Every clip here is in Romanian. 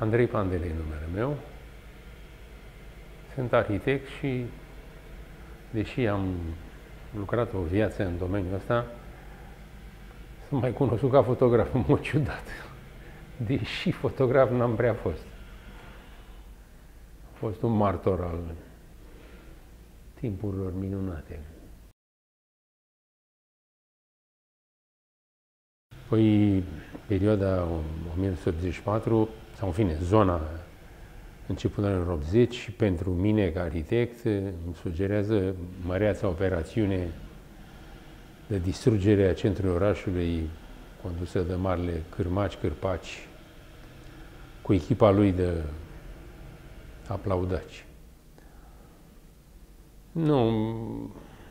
Andrei Pandele e numele meu. Sunt arhitect și, deși am lucrat o viață în domeniul ăsta, sunt mai cunoscut ca fotograf, în mod ciudat. Deși fotograf n-am prea fost. Am fost un martor al timpurilor minunate. Păi, perioada 1984, sau în fine, zona începutul anilor 80, și pentru mine, ca arhitect, îmi sugerează măreața operațiune de distrugere a centrului orașului, condusă de marile cârmaci, cârpaci, cu echipa lui de aplaudaci. Nu,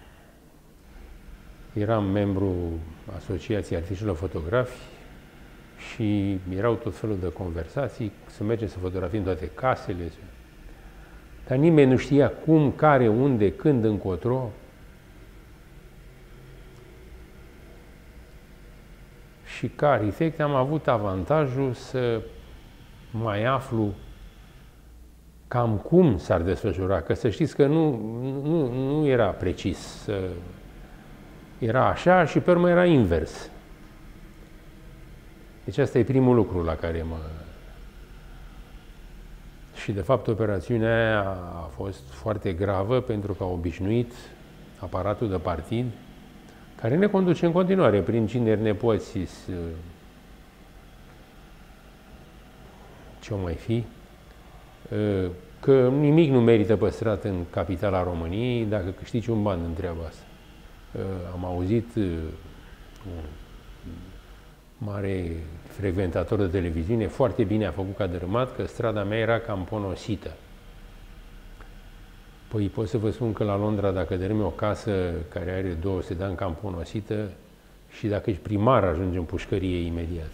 eram membru Asociației Artiștilor Fotografi și erau tot felul de conversații, să mergem să fotografiem toate casele, dar nimeni nu știa cum, care, unde, când, încotro. Și ca arhitect am avut avantajul să mai aflu cam cum s-ar desfășura, că să știți că nu era precis. Era așa și pe urmă era invers. Deci asta e primul lucru la care Și de fapt operațiunea aia a fost foarte gravă pentru că a obișnuit aparatul de partid, care ne conduce în continuare prin cineri, nepoți, ce-o mai fi, că nimic nu merită păstrat în capitala României dacă câștigi un ban în treaba asta. Am auzit un mare frecventator de televiziune, foarte bine a făcut ca dărâmat, că strada mea era cam ponosită. Păi pot să vă spun că la Londra, dacă dărâmi o casă care are 200 de ani cam ponosită, și dacă ești primar, ajungi în pușcărie imediat.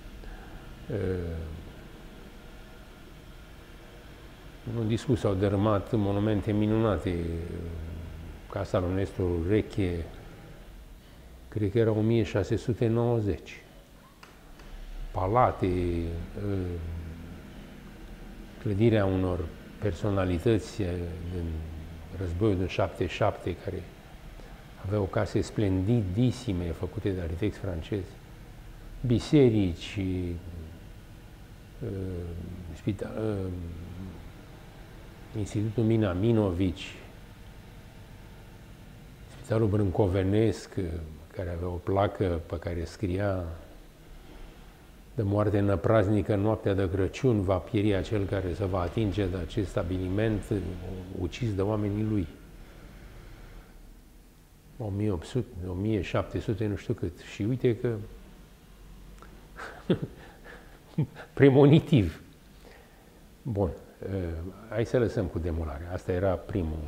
În discurs s-au dărâmat monumente minunate. Casa lui Nestor Reche, cred că era 1690. Palate, clădirea unor personalități din războiul din 77, care aveau case splendidisime făcute de arhitecți francezi, biserici, Institutul Mina Minovici, Spitalul Brâncovenesc, care avea o placă pe care scria: de moarte năpraznică, noaptea de Crăciun, va pieri acel care se va atinge de acest stabiliment ucis de oamenii lui. 1800, 1700, nu știu cât. Și uite că premonitiv. Bun, hai să lăsăm cu demolarea. Asta era primul.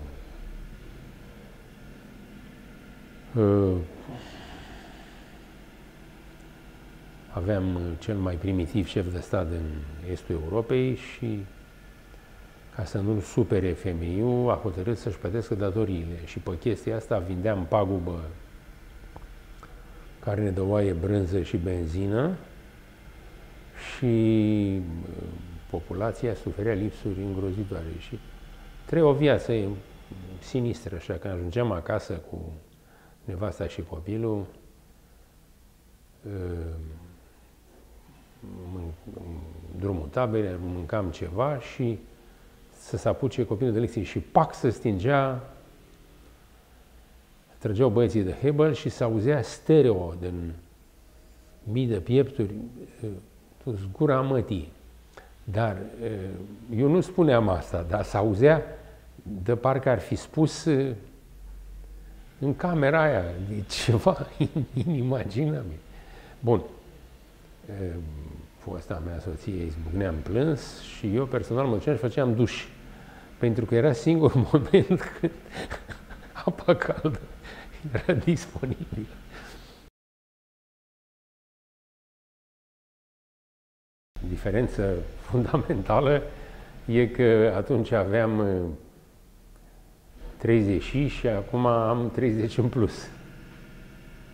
Aveam cel mai primitiv șef de stat din estul Europei și, ca să nu-l supere femeiul, a hotărât să-și plătească datoriile. Și pe chestia asta vindeam pagubă carne de oaie, brânză și benzină și populația suferea lipsuri îngrozitoare. Și trăia o viață sinistră, așa că ajungeam acasă cu nevasta și copilul, drumul taberei, mâncam ceva și să se apuce copilul de lecții și pac, se stingea, trăgeau băieții de Hebel și se auzea stereo din mii de piepturi, zgura mătii. Dar eu nu spuneam asta, dar se auzea de parcă ar fi spus în camera aia, de ceva inimaginabil. Bun. Fosta mea soție izbucnea în plâns și eu personal mă duceam și făceam duș. Pentru că era singurul moment când apa caldă era disponibilă. Diferența fundamentală e că atunci aveam 30 și acum am 30 în plus.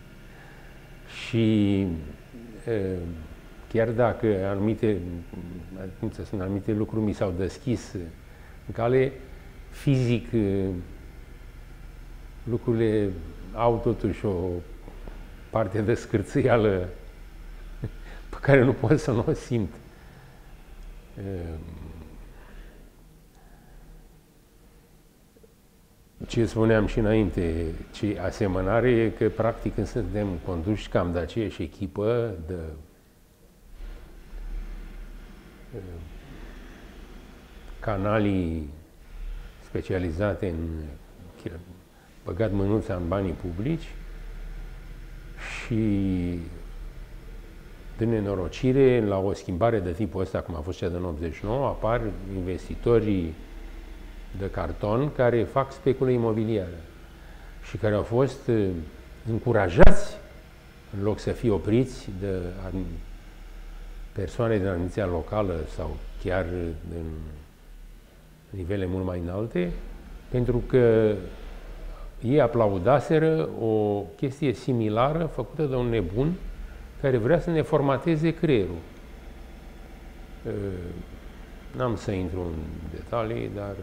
Și chiar dacă anumite cum să spun, anumite lucruri mi s-au deschis în cale. Fizic, lucrurile au totuși o parte de scârțâială pe care nu pot să nu o simt. Ce spuneam și înainte, ce asemănare e că, practic, când suntem conduși cam de aceeași echipă, de canalii specializate în băgat mânuța în banii publici și de nenorocire, la o schimbare de tipul ăsta, cum a fost cea din 89, apar investitorii de carton care fac speculă imobiliară și care au fost încurajați, în loc să fie opriți de persoane din administrația locală sau chiar în nivele mult mai înalte, pentru că ei aplaudaseră o chestie similară făcută de un nebun care vrea să ne formateze creierul. N-am să intru în detalii, dar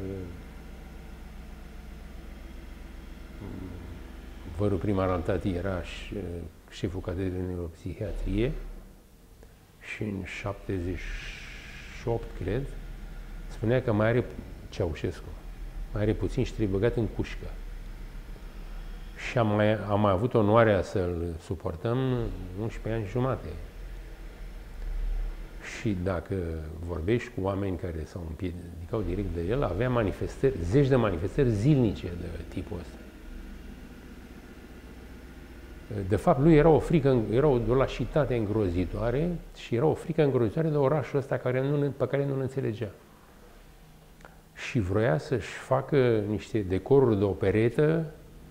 vărul primar al tatii era șeful catedrei de neuropsihiatrie și în 78, cred, spunea că mai are Ceaușescu, mai are puțin și trebuie băgat în cușcă. Și am mai avut onoarea să-l suportăm 11 ani și jumate. Și dacă vorbești cu oameni care s-au împiedicau direct de el, avea manifestări, zeci de manifestări zilnice de tipul ăsta. De fapt, lui era o frică, era o lașitate îngrozitoare și era o frică îngrozitoare de orașul ăsta pe care nu-l înțelegea. Și vroia să-și facă niște decoruri de operetă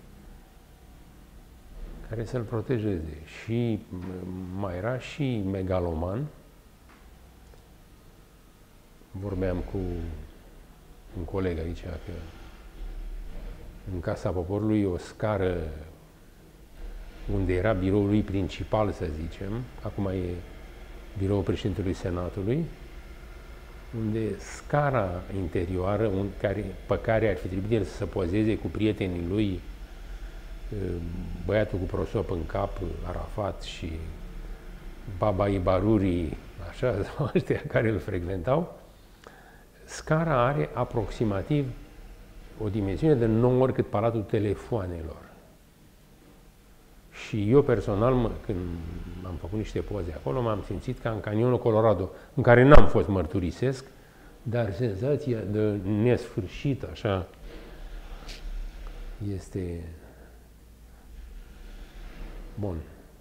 care să-l protejeze. Și mai era și megaloman. Vorbeam cu un coleg aici că în Casa Poporului o scară unde era biroul lui principal, să zicem, acum e biroul președintelui Senatului, unde scara interioară pe care ar fi trebuit el să se pozeze cu prietenii lui, băiatul cu prosop în cap, Arafat, și Baba Ibaruri, așa, ăștia care îl frecventau, scara are aproximativ o dimensiune de 9 ori cât Palatul Telefoanelor. Și eu personal, când am făcut niște poze acolo, m-am simțit ca în Canionul Colorado, în care n-am fost, mărturisesc, dar senzația de nesfârșit, așa, este bun.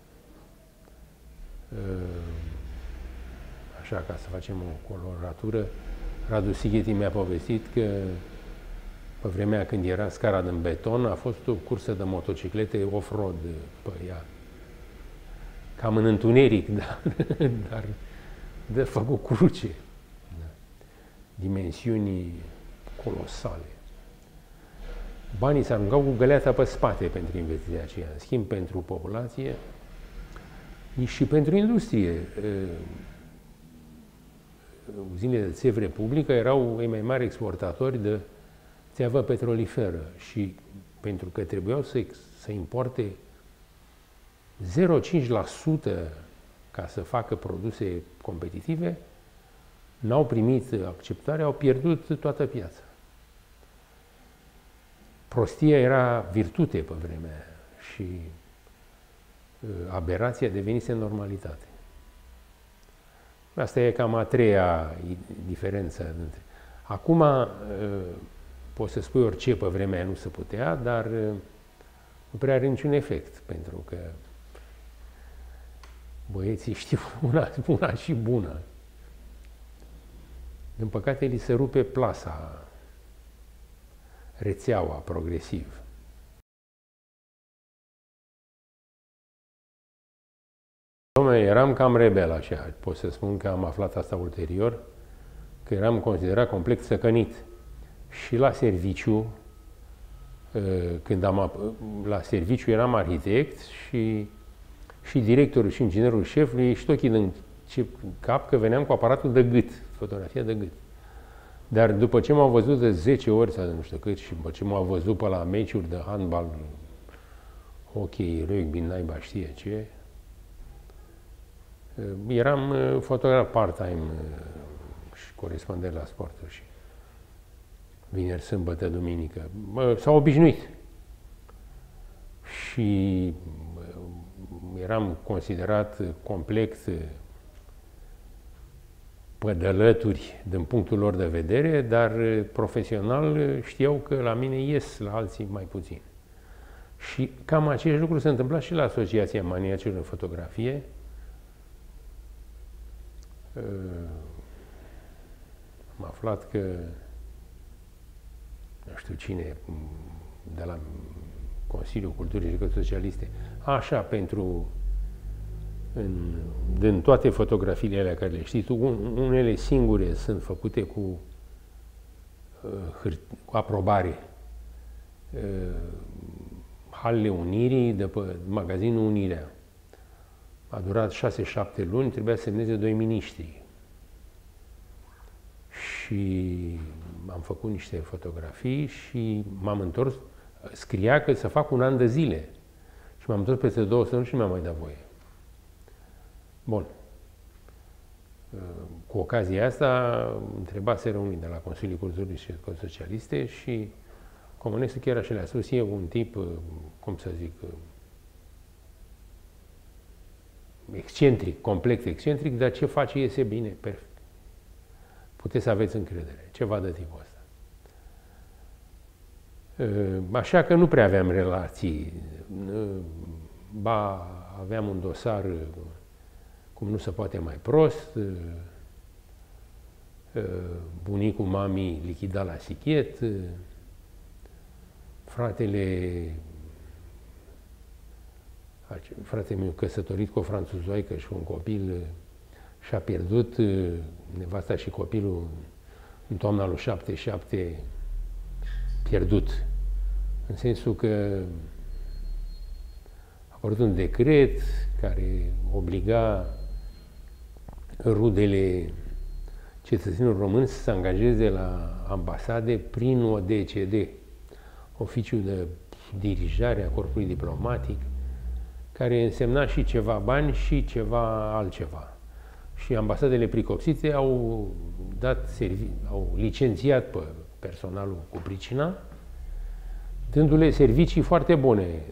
Așa, ca să facem o coloratură, Radu Sigheti mi-a povestit că pe vremea când era scara din beton, a fost o cursă de motociclete off-road pe ea. Cam în întuneric, dar de făcut cruce. Da. Dimensiuni colosale. Banii se aruncau cu găleata pe spate pentru investiția aceea. În schimb, pentru populație și pentru industrie. Uzinele de țevi Republică erau cei mai mari exportatori de țeavă petroliferă și pentru că trebuiau să importe 0,5% ca să facă produse competitive, n-au primit acceptare, au pierdut toată piața. Prostia era virtute pe vremea și aberația devenise normalitate. Asta e cam a treia diferență. Acum poți să spui orice pe vremea nu se putea, dar nu prea are niciun efect, pentru că băieții știu una și bună. Din păcate, li se rupe plasa, rețeaua progresiv. Eram cam rebel așa, pot să spun că am aflat asta ulterior, că eram considerat complet săcănit. Și la serviciu, la serviciu eram arhitect și directorul și inginerul șefului, ștochii din ce cap că veneam cu aparatul de gât, fotografia de gât. Dar după ce m-au văzut de 10 ori sau de nu știu cât și după ce m-au văzut pe la meciuri de handbal, hockey, rugby, naiba știe ce, eram fotograf part-time și corespondent la sporturi și vineri, sâmbătă, duminică. S-au obișnuit. Și eram considerat complet pădălături din punctul lor de vedere, dar profesional știau că la mine ies, la alții mai puțin. Și cam acest lucru se întâmpla și la Asociația Maniacilor în Fotografie. Am aflat că nu știu cine de la Consiliul Culturii și Educației Socialiste, așa, din toate fotografiile alea care le știți, unele singure sunt făcute cu aprobare. Halele Unirii, de pe magazinul Unirea. A durat 6-7 luni, trebuia să semneze 2 miniștri. Și am făcut niște fotografii și m-am întors. Scria că să fac 1 an de zile. Și m-am întors peste 2 săptămâni și nu mi-am mai dat voie. Bun. Cu ocazia asta, întrebaseră unii de la Consiliul Culturii și Educației Socialiste și comunistul chiar așa le-a spus, e un tip, cum să zic, excentric, complet excentric, dar ce face iese bine, perfect. Puteți să aveți încredere, ceva de tipul ăsta. Așa că nu prea aveam relații. Ba, aveam un dosar cum nu se poate mai prost, bunicul mamii lichida la sichet, fratele meu căsătorit cu o franțuzoaică și un copil și-a pierdut nevasta și copilul în toamna lui 77, pierdut. În sensul că a apărut un decret care obliga rudele cetățenilor români să se angajeze la ambasade prin ODCD, Oficiul de Dirijare a Corpului Diplomatic, care însemna și ceva bani și ceva altceva. Și ambasadele pricopsite au licențiat pe personalul cu pricina, dându-le servicii foarte bune.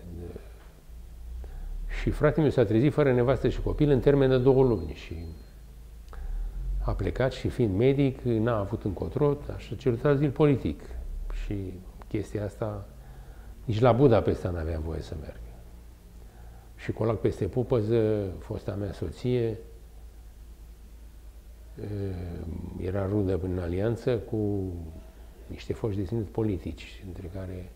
Și fratele meu s-a trezit fără nevastă și copil în termen de 2 luni și a plecat și fiind medic, n-a avut încotro, așa cerut azil politic. Și chestia asta, nici la Budapesta n-avea voie să meargă. Și colac peste Pupăză, fosta mea soție, era rudă în alianță cu niște foști deținuți politici, între care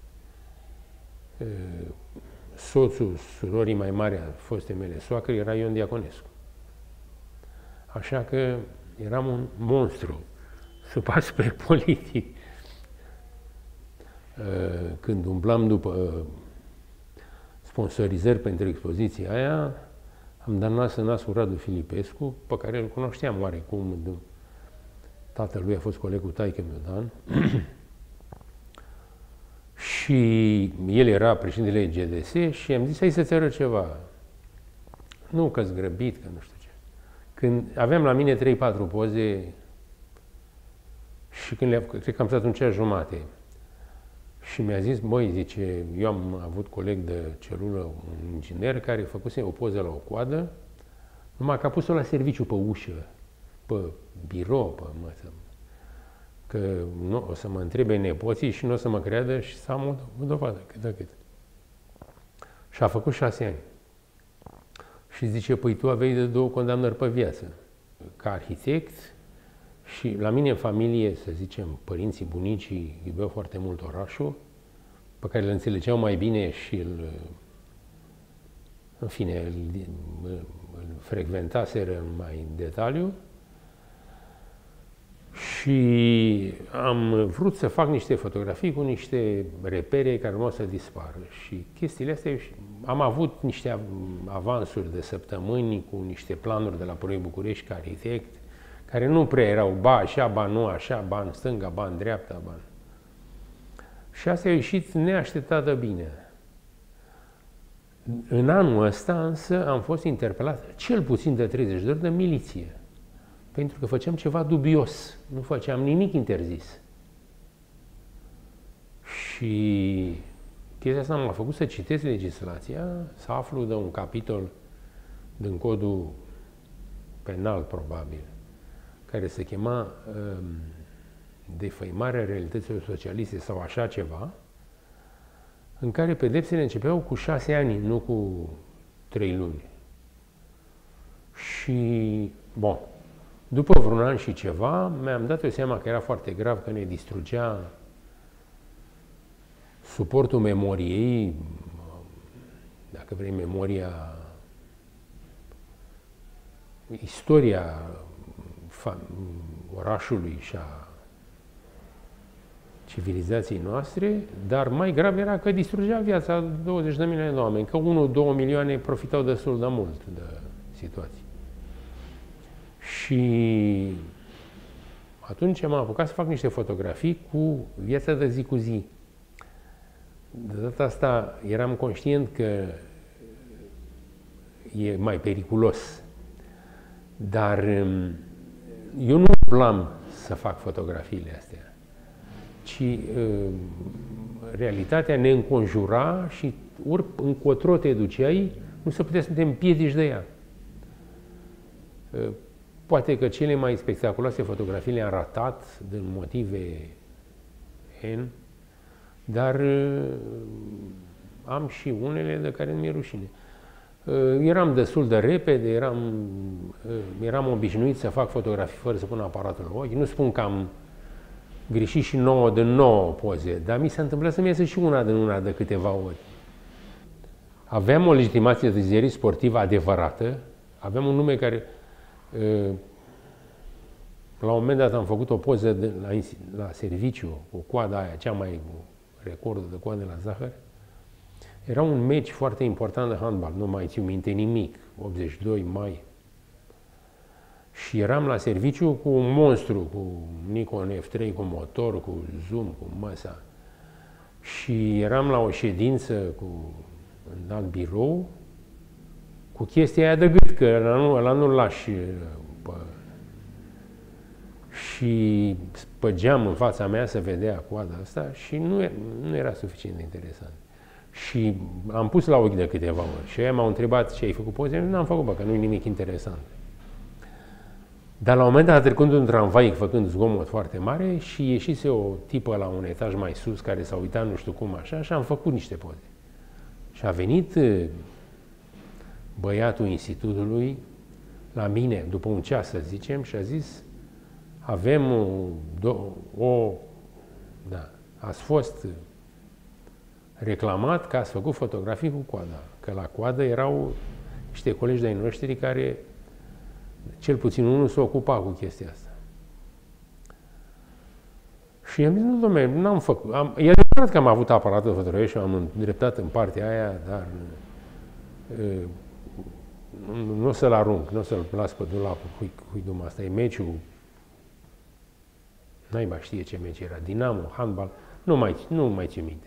soțul surorii mai mari a fostei mele soacre era Ion Diaconescu. Așa că eram un monstru sub aspect politic. Când umblam după sponsorizări pentru expoziția aia, am dat nas în nas cu Radu Filipescu, pe care îl cunoșteam oarecum. Tatălui a fost colegul taică-meu, Dan. Și el era președintele GDS și am zis, hai să-ți arăt ceva. Nu că-s grăbit, că nu știu ce. Când aveam la mine 3-4 poze și când cred că am stat un ceas jumate. Și mi-a zis, băi, zice, eu am avut coleg de celulă, un inginer, care făcuse o poză la o coadă, numai că a pus-o la serviciu pe ușă, pe birou, pe masă. Că nu, o să mă întrebe nepoții și nu o să mă creadă și să am o dovadă, cât. Și a făcut 6 ani. Și zice, păi tu aveai de 2 condamnări pe viață. Ca arhitect și la mine în familie, să zicem, părinții, bunicii iubeau foarte mult orașul, pe care îl înțelegeau mai bine și în fine, îl frecventaseră mai în detaliu. Și am vrut să fac niște fotografii cu niște repere care urmau să dispară. Și chestiile astea, am avut niște avansuri de săptămâni cu niște planuri de la Proiect București ca arhitect, care nu prea erau ba așa, ba nu așa, ba în stânga, ba în dreapta, ba. Și asta a ieșit neașteptat de bine. În anul ăsta însă am fost interpelat cel puțin de 30 de ori de miliție. Pentru că făceam ceva dubios, nu făceam nimic interzis. Și chestia asta m-a făcut să citesc legislația, să aflu de un capitol din codul penal, probabil, care se chema defăimarea realităților socialiste sau așa ceva, în care pedepsele începeau cu 6 ani, nu cu 3 luni. Și, bun, după vreun an și ceva, mi-am dat eu seama că era foarte grav, că ne distrugea suportul memoriei, dacă vrei, memoria, istoria orașului și a civilizației noastre, dar mai grav era că distrugea viața 20 de milioane de oameni, că 1-2 milioane profitau destul de mult de situație. Și atunci m-am apucat să fac niște fotografii cu viața de zi cu zi. De data asta eram conștient că e mai periculos, dar eu nu plam să fac fotografiile astea, ci realitatea ne înconjura și ori încotro te duceai, nu se putea să te împiedici de ea. Poate că cele mai spectaculoase fotografii le-am ratat din motive N, dar am și unele de care nu mi-e rușine. Eram destul de repede, eram obișnuit să fac fotografii fără să pun aparatul în ochi. Nu spun că am greșit și 9 din 9 poze, dar mi s-a întâmplat să-mi iasă și una din una de câteva ori. Aveam o legitimație de ziarist sportiv adevărată, aveam un nume care... La un moment dat am făcut o poză la serviciu cu coada aia, cea mai recordă de coadă la zahăr. Era un meci foarte important de handbal, nu mai țin minte nimic, 82 mai. Și eram la serviciu cu un monstru, cu Nikon F3, cu motor, cu zoom, cu măsa. Și eram la o ședință în alt birou, cu chestia aia de gât, că ăla nu-l lași. Și pe geam în fața mea se vedea coada asta și nu era suficient de interesant. Și am pus la ochi de câteva ori și ei m-au întrebat ce ai făcut poze, n-am făcut, că nu e nimic interesant. Dar la un moment dat a trecut un tramvai făcând zgomot foarte mare și ieșise o tipă la un etaj mai sus care s-a uitat nu știu cum așa și am făcut niște poze. Și a venit băiatul institutului la mine, după un ceas, să zicem, și a zis: avem ați fost reclamat că ați făcut fotografii cu coada. Că la coadă erau niște colegi de-ai noștri care, cel puțin unul, se ocupa cu chestia asta. Și i-am zis: nu, dom'le, n-am făcut. E adevărat că am avut aparatul de fotografie și am îndreptat în partea aia, dar nu o să-l arunc, nu o să-l las pe dulap, huidum, asta e meciul. Naiba știe ce meci era, Dinamo, handbal, nu mai țin minte.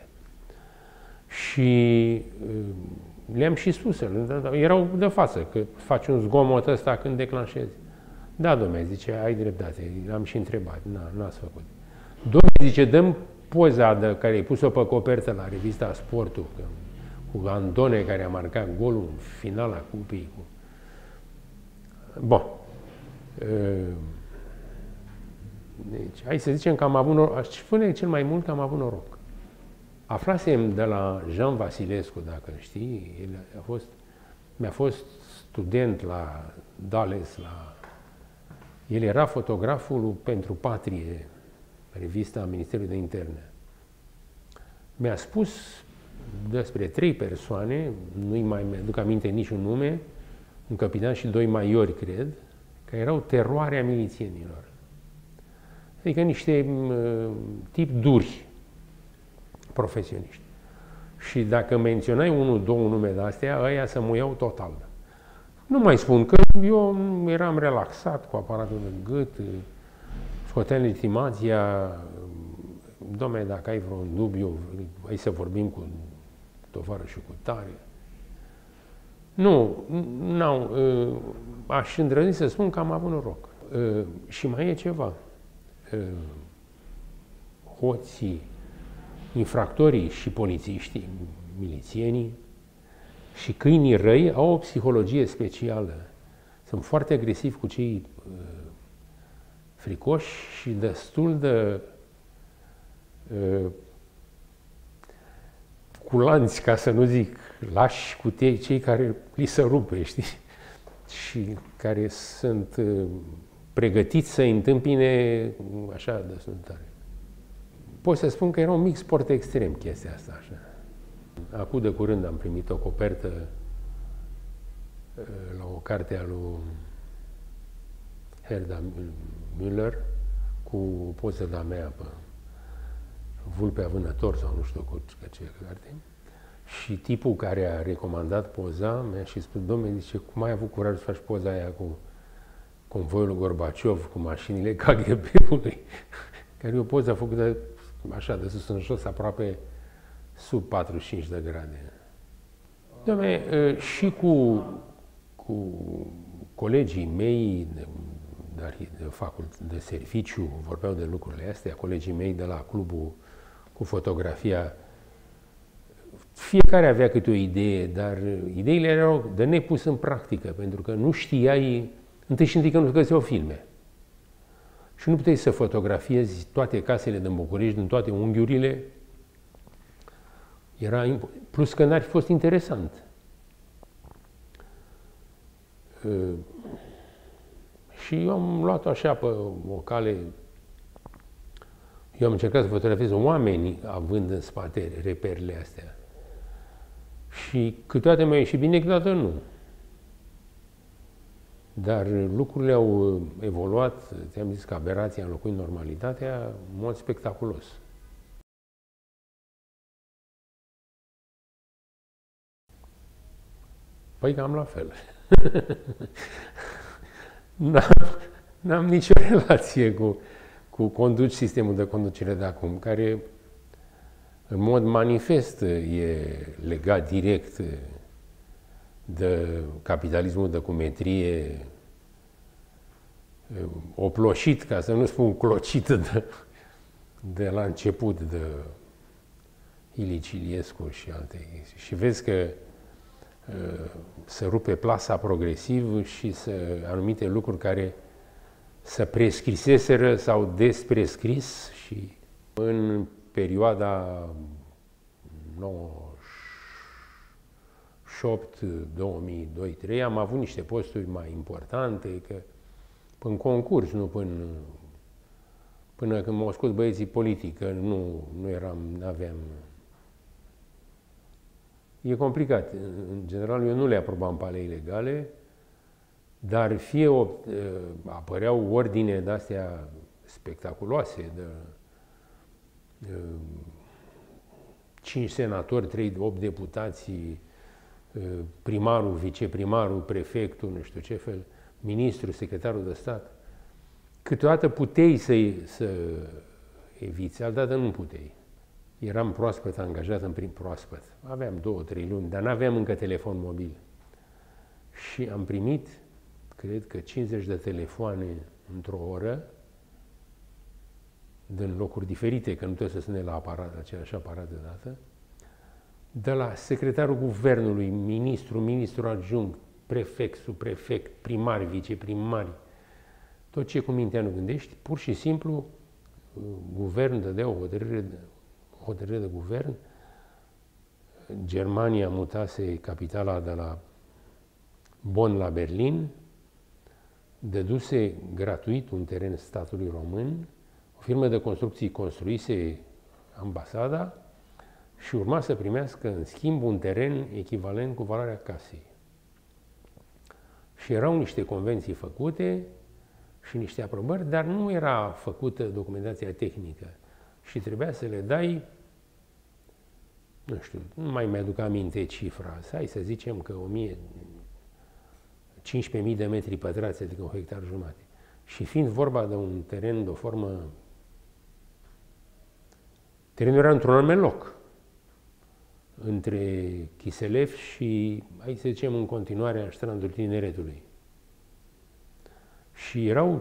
Și le-am și spus, erau de față, că faci un zgomot ăsta când declanșezi. Da, dom'le, zice, ai dreptate, l-am și întrebat, n-ați făcut. Dom'le, zice, dăm poza care ai pus-o pe copertă la revista Sportul, cu Andone care a marcat golul în finala cupei. Bun. Deci, hai să zicem că am avut noroc. Aș spune cel mai mult că am avut noroc. Aflasem de la Jean Vasilescu, dacă știi, mi-a fost student la Dales, el era fotograful pentru Patrie, revista Ministerului de Interne. Mi-a spus despre 3 persoane, nu-i mai aduc aminte niciun nume, un capitan și 2 maiori, cred, că erau teroarea milițienilor. Adică niște tip duri profesioniști. Și dacă menționai unul, două nume de astea, ăia se muiau total. Nu mai spun că eu eram relaxat cu aparatul de gât, scoteam legitimația, dom'le, dacă ai vreun dubiu, hai să vorbim cu tovarășul cu tare. Nu, aș îndrăzni să spun că am avut noroc. Și mai e ceva. Hoții, infractorii și polițiștii, milițienii și câinii răi au o psihologie specială. Sunt foarte agresivi cu cei fricoși și destul de culanți, ca să nu zic, lași cu cei care li se rupe, știi? Și care sunt pregătiți să-i întâmpine așa destul de tare. Pot să spun că era un mic sport extrem chestia asta, așa. Acum de curând am primit o copertă la o carte a lui Herda Müller cu o poză de-a mea pe Vulpea Vânător sau nu știu cu ce carte. Și tipul care a recomandat poza mi-a și spus, dom'le, zice, cum ai avut curaj să faci poza aia cu convoiul lui Gorbaciov, cu mașinile KGB-ului, care e o poză făcută așa, de sus în jos, aproape sub 45 de grade. Dom'le, și cu colegii mei de serviciu vorbeau de lucrurile astea, colegii mei de la clubul cu fotografia. Fiecare avea câte o idee, dar ideile erau de nepus în practică, pentru că nu știai, întâi și întâi că nu găseau filme. Și nu puteai să fotografiezi toate casele din București, din toate unghiurile. Plus că n-ar fi fost interesant. Și eu am luat așa pe o cale. Eu am încercat să fotografiez oameni având în spate reperele astea. Și câteodată mi-a ieșit bine, câteodată nu. Dar lucrurile au evoluat, ți-am zis că aberația a înlocuit normalitatea, în mod spectaculos. Păi cam la fel. N-am nicio relație cu sistemul de conducere de acum, care în mod manifest e legat direct de capitalismul de cumetrie, oploșit, ca să nu spun clocit de la început de Ilich Iliescu și alte. Și vezi că se rupe plasa progresiv și anumite lucruri care se prescriseseră sau desprescris și în perioada 98, 2002, 2003 am avut niște posturi mai importante, că în concurs, nu până când m-au scos băieții politic, că nu aveam. E complicat. În general, eu nu le aprobam pe ale ilegale, dar fie apăreau ordine de-astea spectaculoase, de 5 senatori, 8 deputați, primarul, viceprimarul, prefectul, nu știu ce fel, ministrul, secretarul de stat. Câteodată puteai să eviți, altădată nu puteai. Eram proaspăt angajat în prim proaspăt. Aveam 2-3 luni, dar n-aveam încă telefon mobil. Și am primit, cred că 50 de telefoane într-o oră, din locuri diferite, că nu trebuie să sune la același aparat deodată, de la secretarul guvernului, ministru adjunct, prefect, subprefect, primari, viceprimari, tot ce cu mintea nu gândești, pur și simplu, guvernul dădea o hotărâre de guvern. Germania mutase capitala de la Bonn la Berlin, dăduse gratuit un teren statului român, o firmă de construcții construise ambasada și urma să primească în schimb un teren echivalent cu valoarea casei. Și erau niște convenții făcute și niște aprobări, dar nu era făcută documentația tehnică și trebuia să le dai, nu știu, nu mai mi-aduc aminte cifra, hai să zicem că 15.000 de metri pătrați, adică 1,5 hectare. Și fiind vorba de un teren de o formă, terenul era într-un anume loc, între Chiselef și, hai să zicem, în continuare, strandul Tineretului. Și erau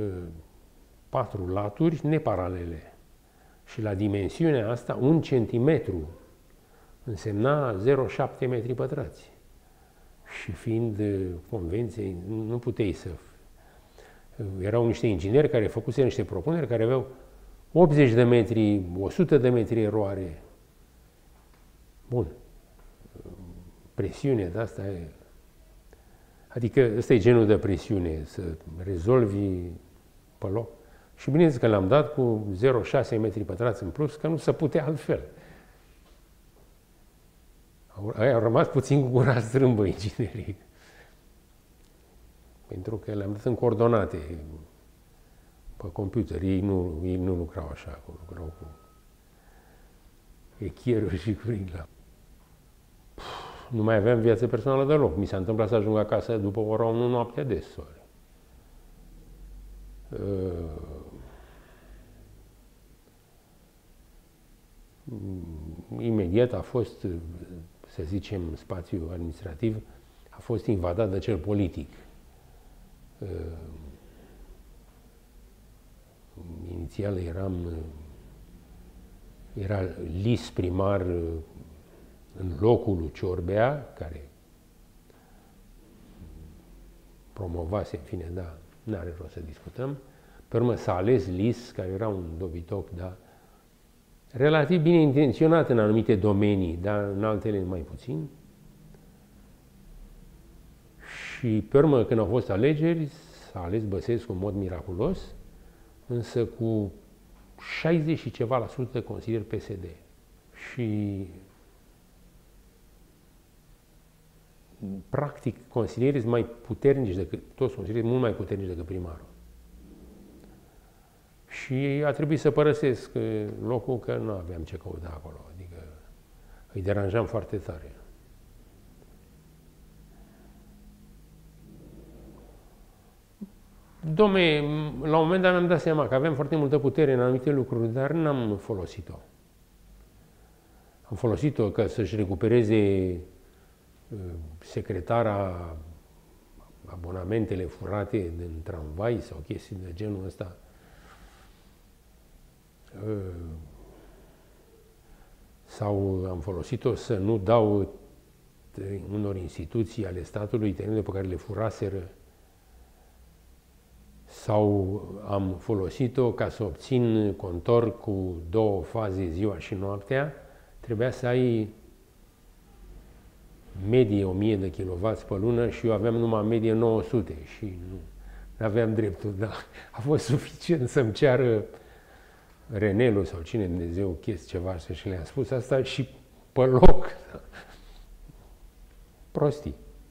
4 laturi neparalele. Și la dimensiunea asta, 1 centimetru însemna 0,7 metri pătrați. Și fiind convenției, nu puteai să... Erau niște ingineri care făcuse niște propuneri care aveau 80 de metri, 100 de metri eroare. Bun. Presiune de asta e... Adică ăsta e genul de presiune, să rezolvi pe loc. Și bineînțeles că l-am dat cu 0,6 metri pătrați în plus, că nu se putea altfel. Au rămas puțin cu gura strâmbă inginerii. Pentru că le-am dat în coordonate pe computer. Ei nu lucrau așa, lucrau cu echieruri și cu rigla. Nu mai aveam viață personală deloc. Mi s-a întâmplat să ajung acasă după ora 1 noaptea desori. Imediat a fost, să zicem, spațiul administrativ, a fost invadat de cel politic. Inițial era Lis primar în locul lui Ciorbea, care promovase, în fine, da, n-are rost să discutăm. Pe urmă s-a ales Lis, care era un dobitoc, da, relativ bine intenționat în anumite domenii, dar în altele mai puțin. Și pe urmă, când au fost alegeri, s-a ales Băsescu în mod miraculos, însă cu 60 și ceva la sută consilieri PSD. Și practic consilierii sunt mai puternici decât, toți consilierii mult mai puternici decât primarul. Și a trebuit să părăsesc locul, că nu aveam ce căuta acolo, adică îi deranjam foarte tare. Dom'le, la un moment dat mi-am dat seama că aveam foarte multă putere în anumite lucruri, dar n-am folosit-o. Am folosit-o ca să-și recupereze secretara abonamentele furate din tramvai sau chestii de genul ăsta. Sau am folosit-o să nu dau unor instituții ale statului terenele pe care le furaseră. Sau am folosit-o ca să obțin contor cu 2 faze, ziua și noaptea. Trebuia să ai medie 1000 de kW pe lună și eu aveam numai medie 900 și nu aveam dreptul, dar a fost suficient să-mi ceară Renelu sau cine Dumnezeu chestii ceva și le-am spus asta și pe loc. Prostii.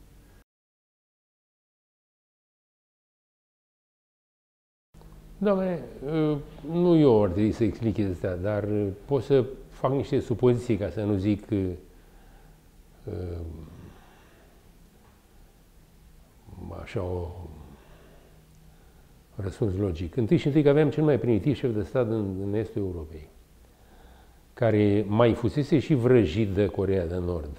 Doamne, nu eu ar trebui să explic asta, dar pot să fac niște supoziții ca să nu zic așa o răspuns logic. Întâi și întâi că aveam cel mai primitiv șef de stat în estul Europei, care mai fusese și vrăjit de Coreea de Nord.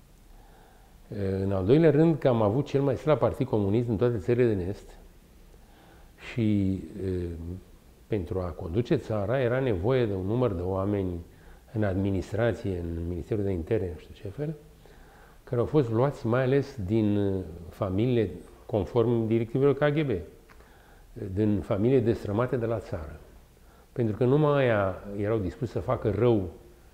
În al doilea rând că am avut cel mai slab partid comunist în toate țările din Est și pentru a conduce țara era nevoie de un număr de oameni în administrație, în Ministerul de Interne, nu știu ce fel, care au fost luați mai ales din familiile, conform directivelor KGB, din familiile destrămate de la țară. Pentru că numai aia erau dispuși să facă rău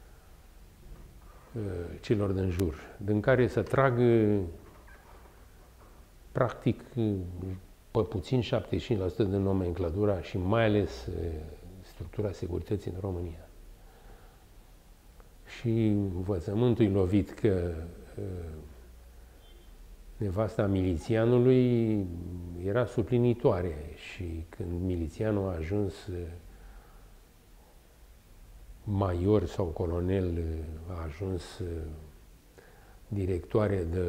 celor din jur, din care să tragă practic pe puțin 75% din nomenclatura și mai ales structura securității în România. Și învățământul e lovit că nevasta milițianului era suplinitoare și când milițianul a ajuns major sau colonel, a ajuns directoare de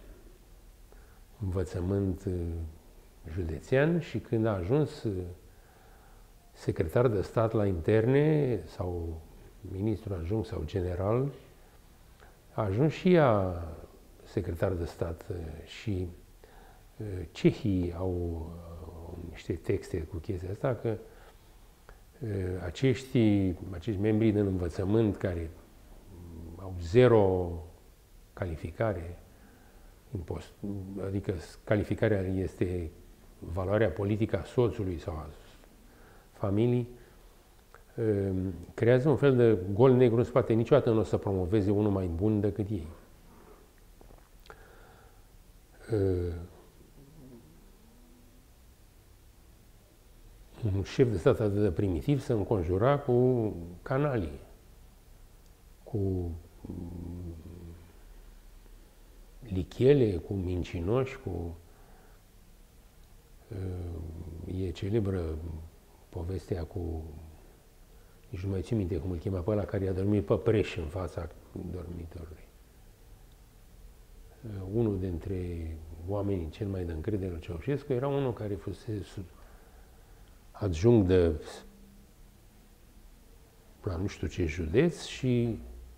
învățământ județean și când a ajuns secretar de stat la interne sau ministru adjunct sau general, a ajuns și ea secretar de stat și cehii au niște texte cu chestia asta că acești membri din învățământ care au zero calificare, adică calificarea este valoarea politică a soțului sau a familiei, creează un fel de gol negru în spate. Niciodată nu o să promoveze unul mai bun decât ei. Un șef de stat atât de primitiv se înconjura cu canalii, cu lichele, cu mincinoși, cu... E celebră povestea cu... Nici nu mai țin minte cum îl chema pe ăla care i-a dormit pe preș în fața dormitorului. Unul dintre oamenii cel mai de încredere lui Ceaușescu era unul care fusese adjunct de la nu știu ce județ și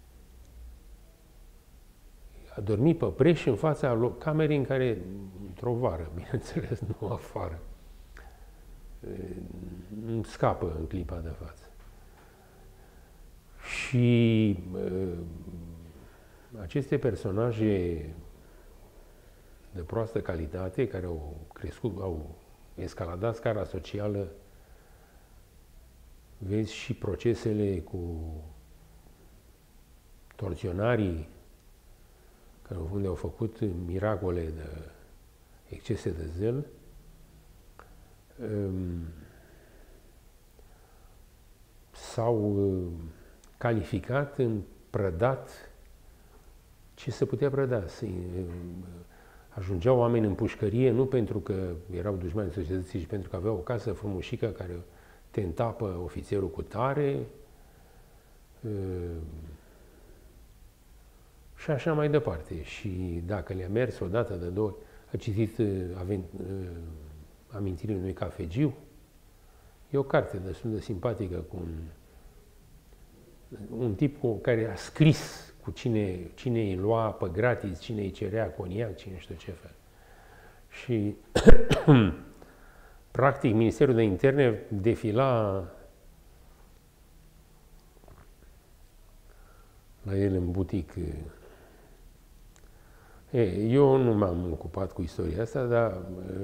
a dormit pe preș în fața camerei în care, într-o vară, bineînțeles, nu afară, îmi scapă în clipa de față. Și aceste personaje de proastă calitate, care au crescut, au escaladat scara socială, vezi și procesele cu torționarii, care unde au făcut miracole de excese de zel, s-au calificat în prădat ce se putea prăda. Ajungeau oameni în pușcărie nu pentru că erau dușmani societății, ci pentru că aveau o casă frumușică care te întapă ofițerul cu tare și așa mai departe. Și dacă le-a mers o dată, de două ori, a citit Amintirile unui cafegiu. E o carte destul de simpatică cu un tip care a scris cu cine îi lua pe gratis, cine îi cerea coniac, cine știu ce fel. Și practic Ministerul de Interne defila la el în butic. Eu nu m-am ocupat cu istoria asta, dar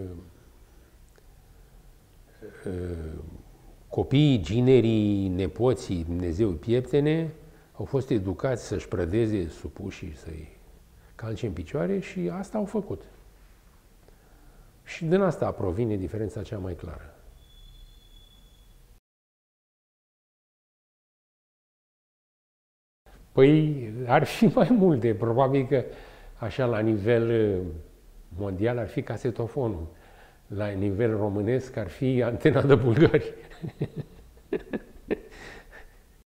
copiii, ginerii, nepoții, Dumnezeu pieptene, au fost educați să-și prădeze supușii, să-i calce în picioare și asta au făcut. Și din asta provine diferența cea mai clară. Păi ar fi mai multe, probabil că așa la nivel mondial ar fi casetofonul, la nivel românesc ar fi Antena de Bulgari.